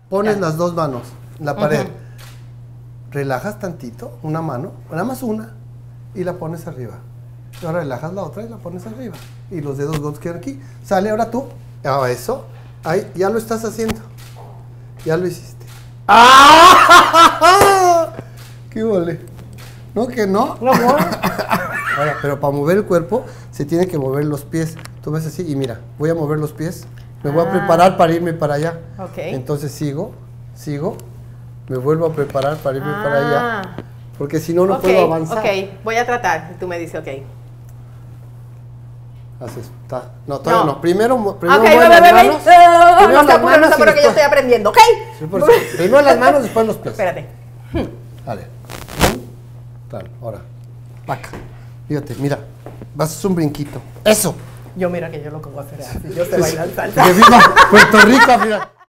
Pones Ya. las dos manos en la pared. Relajas tantito, una mano, nada más una, y la pones arriba. Y ahora relajas la otra y la pones arriba. Y los dedos gordos quedan aquí. Sale, ahora tú. Eso. Ahí, ya lo estás haciendo. Ya lo hiciste. ¡Ah! ¡Qué vole! ¿No que no? No, no. Ahora, pero para mover el cuerpo se tiene que mover los pies. Tú ves así y mira, voy a mover los pies. Me voy a preparar para irme para allá. Ok. Entonces sigo. Me vuelvo a preparar para irme para allá. Porque si no, no puedo avanzar. Ok, voy a tratar. Tú me dices, ok. Haces, no, todavía no. Primero Ok, mueve ve, las ve, manos. ve. Primero No se las apure, manos y que yo después- estoy aprendiendo, ¿ok? Sí, por eso. Primero las manos, después los pies. Espérate. Vale. Tal, ahora. Vaca. Fíjate, mira. Vas a hacer un brinquito. ¡Eso! Yo mira que yo lo que voy a hacer es así. Yo sé bailar salsa. ¡Que viva Puerto Rico, mira!